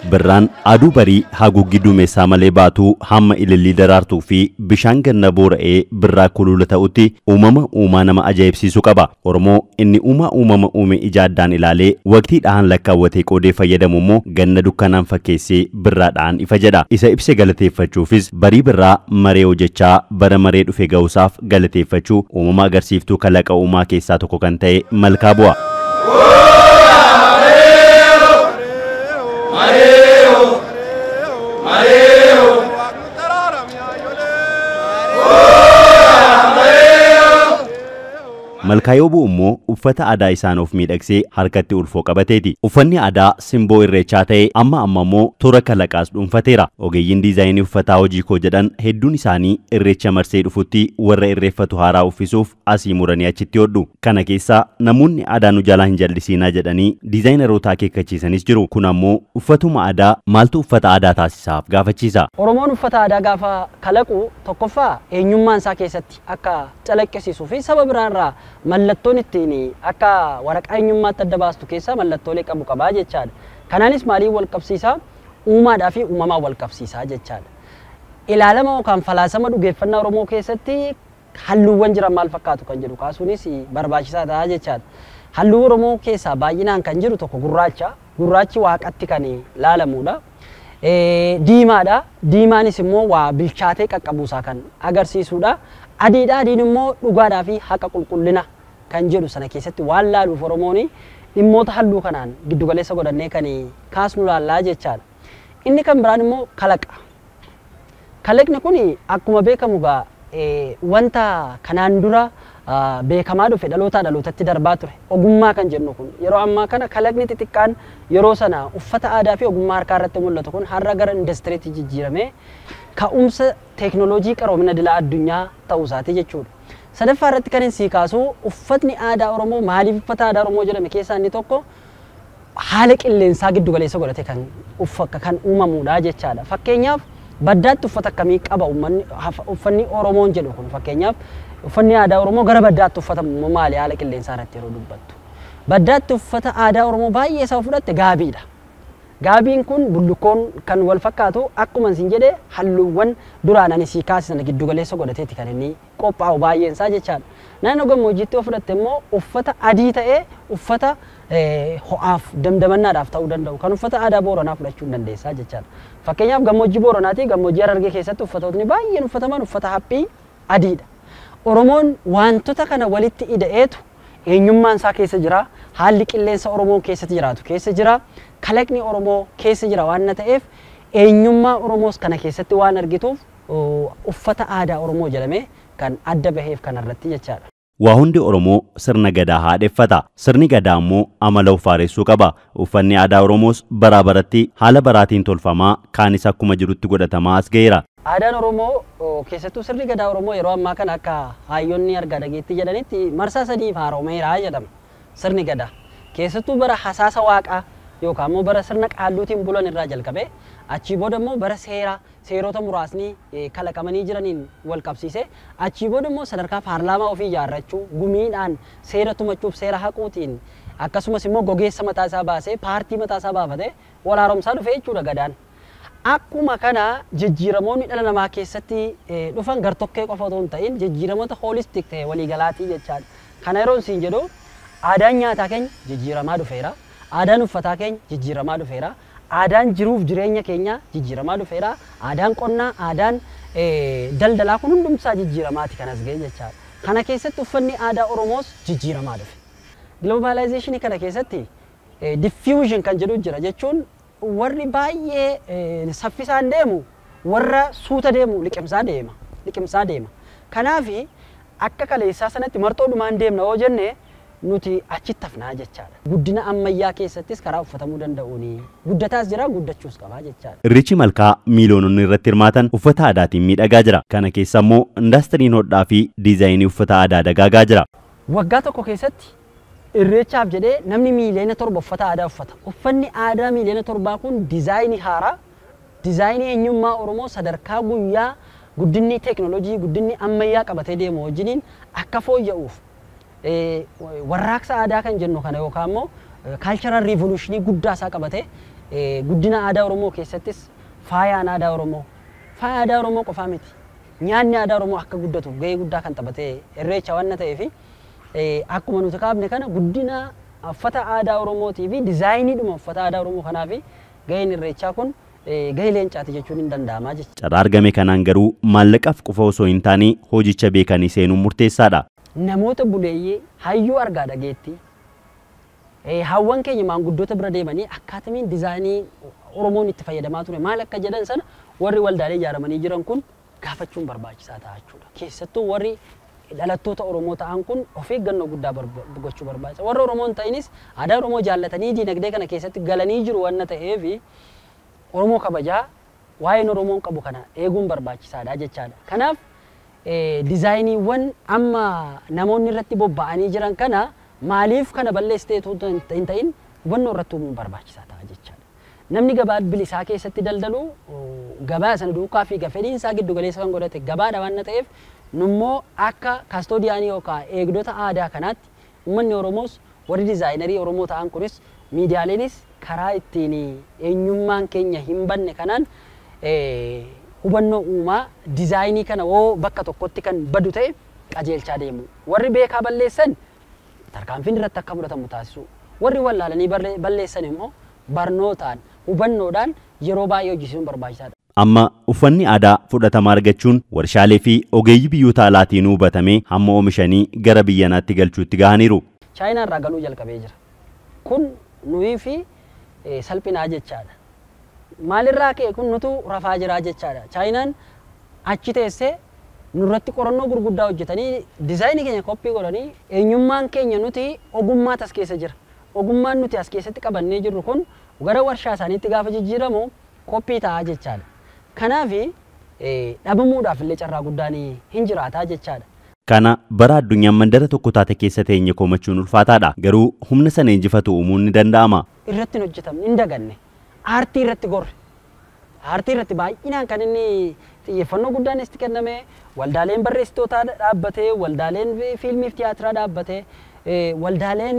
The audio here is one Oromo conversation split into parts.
Birraan aduu barii haguuggii duumessaa malee baatu hamma ilillii daraartuu fi bishaan ganna boora'ee birraa kulula ta'utti uumaa nama ajaa'ibsiisu qaba. Oromoo inni uumama uume ija addaan ilaalee waqtiidhaan lakkaawwatee qoodee fayyadamu immoo ganna dukkanaan fakkeessee birraadhaan ifa jedha. Isa ibse galateeffachuufis barii birraa maree hojjechaa bara maree dhufe ga'uusaaf galateeffachuu uumama agarsiiftuu kalaqa uumaa keessaa tokko kan ta'e malkaa bu'a. Malkaayoo bu'u immoo uffata aadaa isaan of miidhagsee harkatti ulfoo qabateeti. Uffanni aadaa simboo irreechaa ta'e amma immoo toora kalaqaas dhuunfateera. Ogeeyyiin diizaayinii uffataa hojii koo jedhan hedduun isaanii irreecha marsee dhufutti warra irreeffatu haaraa uffisuuf asii muranii achitti hodhu. Kana keessaa namoonni aadaa nu jalaa hin jallisiinaa jedhanii diizaayineroota akeekkachiisanis jiru. Kun ammoo uffatuma aadaa maaltu uffata aadaa taasisaaf gaafachiisa. Oromoon uffata aadaa gaafa kalaqu tokkoffaa eenyummaan isaa keessatti akka calaqqisiisuu fi saba biraarraa mallattoon ittiin akka waraqaa eenyummaatti adda baastu keessaa mallattoolee qabu qabaa jechaadha. Kanaanis maaliin wal qabsiisaa? Uumaadhaa fi uumamaan wal qabsiisaa jechaadha. Ilaalama yookaan falaasama dhugeeffannaa Oromoo keessatti halluuwwan jiran maal fakkaatu kan jedhu kaasuunis barbaachisaa ta'a jechaadha. Halluu Oromoo keessaa baay'inaan kan jiru tokko gurraacha. Gurraachi waaqatti kan ilaalamudha. Diimaadha. Diimaanis immoo waa bilchaatee qaqqabuusaa kan agarsiisudha. Adiidha. Adiin immoo dhugaadhaa fi haqa qulqullina kan jedhu sana keessatti waan laaluuf Oromoon dhimmoota halluu kanaan giddugaleessa godhannee kan kaasnu laallaa jechaadha. Inni kan biraan immoo kalaqa. Kalaqni kun akkuma beekamu wanta kanaan dura beekamaa dhufe dhalootaa dhalootatti darbaa ture. Ogummaa kan jennu kun yeroo ammaa kana kalaqni xixiqqaan yeroo sana uffata aadaa fi ogummaa harkaa irratti mul'atu kun har'a gara indastiriitti jijjiiramee ka'umsa teeknooloojii qaroomina dilaa addunyaa ta'uu isaati jechuudha. Sadaffaa irratti kan hin siikaasu uffatni aadaa Oromoo maaliif uffata aadaa Oromoo jedhame keessaa inni tokko haala qilleensaa giddu galeessa godhate kan uumamudha jechaadha. Fakkeenyaaf baddaatti uffata akkamii qaba uffanni Oromoon jedhu kun fakkeenyaaf uffanni aadaa Oromoo gara baddaatti uffatamu maali haala qilleensaa irratti yeroo dubbattu. Baddaatti uffata aadaa Oromoo baay'ee isaa fudhatte gaabiidha. Gaabiin kun bullukoon kan wal fakkaatu akkuma isin jedhe halluuwwan duraan ani sii kaasisan giddu galeessa godhateeti kan inni qophaa'u baay'een isaa jechaadha. Naannoo gammoojjiitti yoo fudhatte immoo uffata adii ta'ee uffata ho'aaf damdamannaadhaaf ta'uu danda'u kan uffata aadaa Booranaa fudhachuu hin dandeessaa jechaadha. Fakkeenyaaf gammoojjii Booranaati gammoojjii Harargee keessatti uffatootni baay'een uffataman uffata haphii adiidha. Oromoon wantoota kana walitti ida'eetu eenyummaan isaa keessa jira, haalli qilleensa Oromoo keessatti jiraatu keessa jira, kalaqni Oromoo keessa jira waan ta'eef eenyummaa Oromoos kana keessatti waan argituuf uffata aadaa Oromoo jedhamee kan adda baheef kanarratti jechaadha. Waa hundi Oromoo sirna gadaa haadheffata. Sirni gadaa immoo amala uffaaressuu qaba. Uffanni aadaa Oromoos baraa baratti haala baraatiin tolfamaa kaanis akkuma jirutti godhatamaa as ga'eera. Aadaan Oromoo keessattuu sirni gadaa Oromoo yeroo ammaa kana akka hayyoonni argaa dhageetti jedhanitti marsaa sadiif haaromeera jedhama. Sirni gadaa keessattuu bara hasaasa waaqaa yookaan immoo bara sirna qaalluutiin bulan irraa jalqabee achii booda immoo bara seerota muraasni kalaqamanii jiraniin wal qabsiisee achii booda immoo sadarkaa paarlaamaa ofii ijaarrachuu gumiidhaan seera tumachuuf seera haquutiin akkasumas immoo gogeessa mataa isaa baasee paartii mataa isaa baafatee wal haaromsaa dhufee jechuudha gadaan. Akkuma kana jijjiiramoonni dhala namaa keessatti dhufan gartokkee qofa otoo hin ta'in jijjiiramoota hoolistik ta'e waliigalaatii jechaadha. Kana yeroo isin jedhu aadaan nyaataa keenya jijjiiramaa dhufeera. Aadaan uffataa keenya jijjiiramaa dhufeera. Aadaan jiruuf jireenya keenya jijjiiramaa dhufeera. Aadaan qonnaa, aadaan daldalaa kun hundumsaa jijjiiramaati kan as ga'e jechaadha. Kana keessatti uffanni aadaa Oromoos jijjiiramaa dhufe. Globalizeeshinii kana keessatti diffusion kan jedhu jira jechuun warri baay'ee saffisaan deemu warra suuta deemu liqimsaa deema. Kanaaf akka kaleessaa sanatti marxoodhumaan deemna yoo jenne nuti achitti hafnaa jechaadha. Guddina ammayyaa keessattis karaa uffatamuu danda'uun guddataas jira guddachuus qabaa jechaadha. Irreechi malkaa miiliyoononni irratti hirmaatan uffata aadaatiin miidhagaa jira. Kana keessa immoo indastiriin hodhaa fi diizaayinii uffata aadaa dagaagaa jira. Waggaa tokko keessatti irreechaaf jedhee namni miiliyoona 7 uffata aadaa uffata. Uffanni aadaa miiliyoona 7 kun diizaayinii haaraa, diizaayinii eenyummaa Oromoo sadarkaa guyyaa guddinni teeknooloojii, guddinni ammayyaa qabatee deemu wajjiniin akka fooyya'uuf warraaqsa aadaa kan jennu kana yookaan immoo cultural revolution guddaa isaa qabatee guddina aadaa Oromoo keessattis faayaan aadaa Oromoo faaya aadaa Oromoo qofaa miti. Nyaanni aadaa Oromoo akka guddatu gahee guddaa kan taphatee irreecha waan ta'eef akkuma nuti kaafne kana guddina uffata aadaa Oromootii fi diizaayiniidhuma uffata aadaa Oromoo kanaaf gaheen irreechaa kun gahee leencaati jechuun hin danda'ama jechuudha. Carraa argame kanaan garuu maallaqaaf qofa osoo hin taane hojicha beekanii seenuun murteessaadha. Namoota buleeyyii hayyuu argaa dhageetti hawwan keenya maanguddoota bira deemanii akkaatamiin diizaayinii Oromoon itti fayyadamaa ture maal akka jedhan sana warri waldaalee ijaaramanii jiran kun gaafachuun barbaachisaa ta'a jechuudha. Keessattuu warri dhalattoota Oromoo ta'an kun of eeggannoo guddaa gochuu barbaachisa. Warra Oromoo hin ta'inis aadaa Oromoo jaallatanii diinagdee kana keessatti galanii jiru waan ta'eef Oromoo kabajaa waa'een Oromoon qabu kana eeguun barbaachisaadha jechaadha. Kanaaf diizaayiniiwwan amma namoonni irratti bobba'anii jiran kana maaliif kana balleessitee hin ta'in hubannoo irratti uumuun barbaachisaa ta'a jechaadha. Namni gabaa bilisaa keessatti daldalu gabaa sana duukaa fi fedhiin isaa giddu galeessa kan godhate gabaadha waan ta'eef nummoo akka kaastoodiyaanii yookaan eegdota aadaa kanaatti uummanni Oromoos warri diizaayinerii Oromoo ta'an kunis miidiyaaleenis karaa ittiin eenyummaan keenya hin banne kanaan hubannoo uumaa diizaayinii kana woo bakka tokkotti kan badu ta'e qajeelchaa deemu. Warri beekaa balleessan tarkaanfiin irratti akka fudhatamu taasisu. Warri wallaalanii balleessan immoo barnootaan hubannoodhaan yeroo baay'ee hojjechuun barbaachisaadha. Amma uffanni aadaa fudhatama argachuun warshaalee fi ogeeyyii biyyoota alaatiin hubatamee hamma oomishanii gara biyya kanaatti galchuutti gahaniiru. Chaayinaa irraa galuu jalqabee jira. Kun nuyi fi salphinaa jechaadha. Maalirraa ka'e kun nutu rafaa jiraa jechaadha. Chaayinaan achi teessee nurratti qorannoo gurguddaa hojjetanii diizaayinii keenya koppii godhanii eenyummaan keenya nuti ogummaa as keessa jira. Ogummaan nuti as keessatti qabannee jirru kun gara warshaa isaaniitti gaafa jijjiiramu koppii ta'a jechaadha. Kanaaf dhabamuudhaaf illee carraa guddaan hin jiraataa jechaadha. Kana bara addunyaan mandara tokko taate keessa teenye komachuun ulfaataadha. Garuu humna sana injifatu uumuun ni danda'ama. Irratti hin hojjetamne hin daganne. Aartii irratti gorre. Aartii irratti baay'inaan kan inni xiyyeeffannoo guddaan itti kenname waldaaleen barreessitootaa dhaabbatee waldaaleen fiilmiif tiyaatiraa dhaabbatee waldaaleen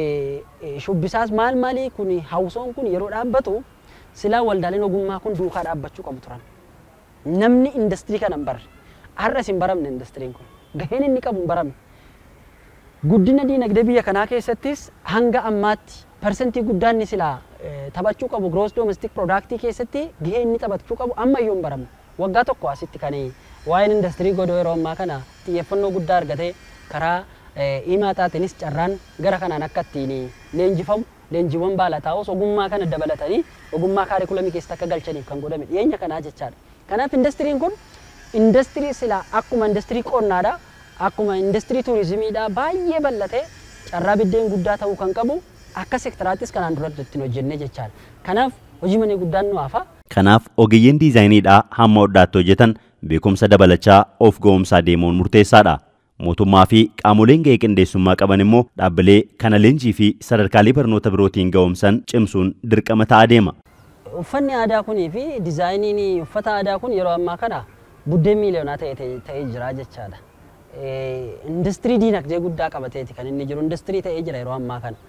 shubbisaas maal maalii kun hawusoon kun yeroo dhaabbatu silaa waldaaleen ogummaa kun duukaa dhaabbachuu qabu turan. Namni industirii kana hin barre. Har'as hin baramne industiriin kun. Gaheen inni qabu hin baramne. Guddina diinagdee biyya kanaa keessattis hanga ammaatti persentii guddaan ni silaa taphachuu qabu gross domestic product keessatti gahee inni taphachuu qabu ammayyuu hin baramne. Waggaa tokko asitti kan waa'een industirii godoo yeroo ammaa kana xiyyeeffannoo guddaa argatee karaa himaataatiinis carraan gara kanaan akka ittiin leenjifamu leenjiiwwan baalaataa'us ogummaa kana dabalatanii ogummaa kaarikulamii keessatti akka galchaniif kan godhame dhiyeenya kanaa jechaadha. Kanaaf industiriin kun industirii silaa akkuma industirii qonnaadha akkuma industirii tuurizimiidha baay'ee bal'atee carraa biddeen guddaa ta'uu kan qabu akka sektaraattis kanaan dura ittiin hojjennee jechaadha. Kanaaf hojii manee guddaan nu hafa. Kanaaf ogeeyyiin diizaayiniidhaa hamma hodhaatti hojjetan beekumsa dabalachaa of ga'umsaa deemuun murteessaadha. Mootummaa fi qaamoleen gahee qindeessummaa qaban immoo dhaabbilee kana leenjii fi sadarkaalee barnoota birootiin ga'umsan cimsuun dirqama ta'aa deema. Uffanni aadaa kunii fi diizaayiniin uffata aadaa kun yeroo ammaa kana buddeen miiliyoonaa ta'ee jira jechaadha. Industirii diinagdee guddaa qabateeti kan inni jiru industirii ta'ee jira yeroo ammaa kana.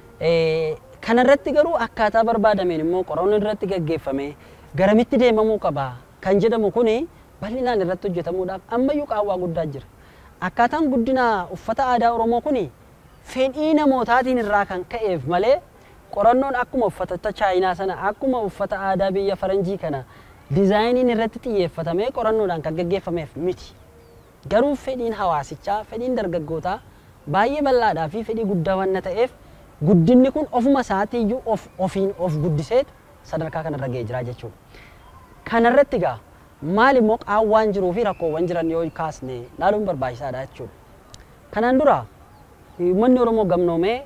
Kanarratti garuu akkaataa barbaadameen immoo qorannoon irratti gaggeeffame garamitti deemamuu qaba kan jedhamu kuni bal'inaan irratti hojjetamuudhaaf ammayyuu qaawwaa guddaa jira. Akkaataan guddina uffata aadaa Oromoo kuni fedhii namootaatiin irraa kan ka'eef malee qorannoon akkuma uffata Chaayinaa sana akkuma uffata aadaa biyya Faranjii kana diizaayiniin irratti xiyyeeffatamee qorannoodhaan kan gaggeeffameef miti. Garuu fedhiin hawaasichaa, fedhiin dargaggootaa baay'ee bal'aadhaa fi fedhii guddaa waan ta'eef guddinni kun ofuma isaatiiyyuu of guddiseetu sadarkaa kanarra ga'ee jira jechuudha. Kanarratti egaa maal immoo qaawwaan jiruu fi rakkoowwan jiran yoo kaasne laaluun barbaachisaadha jechuudha. Kanaan dura uummanni Oromoo gamnoomee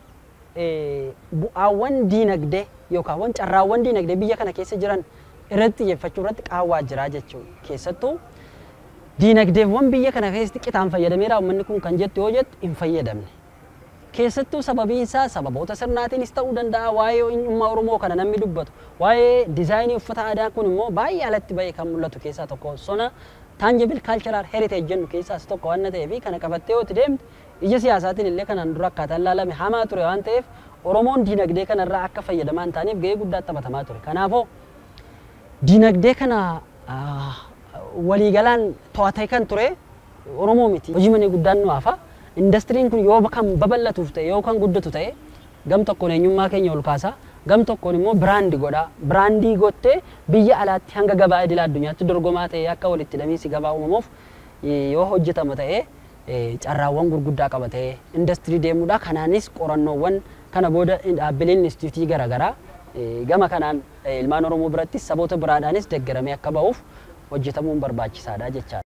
bu'aawwan diinagdee yookaan carraawwan diinagdee biyya kana keessa jiran irratti xiyyeeffachuu irratti qaawwaa jira jechuudha. Keessattuu diinagdeewwan biyya kana keessatti qitaan fayyadameera uummanni kun kan jettu yoo jettu hin fayyadamne. Keessattuu sababiin isaa sababoota sirnaatiinis ta'uu danda'a waa'ee eenyummaa Oromoo kana namni dubbatu waa'ee diizaayinii uffata aadaa kun immoo baay'ee alatti ba'ee kan mul'atu keessaa tokko sona tangible cultural heritage jennu keessaas tokko waan ta'eef kana qabattee yoo deemte ija siyaasaatiin illee kanaan dura akkaataan ilaalame hamaa ture waan ta'eef Oromoon diinagdee kanarraa akka fayyadamaan ta'aniif gahee guddaa taphatamaa ture. Kanaafuu diinagdee kana waliigalaan to'atee kan ture Oromoo miti. Hojii manee guddaan nu hafa. Indastiriin kun yoo kan babal'atuuf ta'e yoo kan guddatu ta'e gam tokkoon eenyummaa keenya ol kaasa. Gam tokkoon immoo biraandi godha. Biraandii gottee biyya alaatti hanga gabaa idil addunyaatti dorgomaa ta'e akka walitti hidhamiinsi gabaa uumamuuf yoo hojjetama ta'e carraawwan gurguddaa qaba ta'e indastirii deemuudha. Kanaanis qorannoowwan kana booda dhaabbileen instituutii garaagaraa gama kanaan ilmaan Oromoo biratti saboota biraadhaanis deeggaramee akka ba'uuf hojjetamuun barbaachisaadha jechaadha.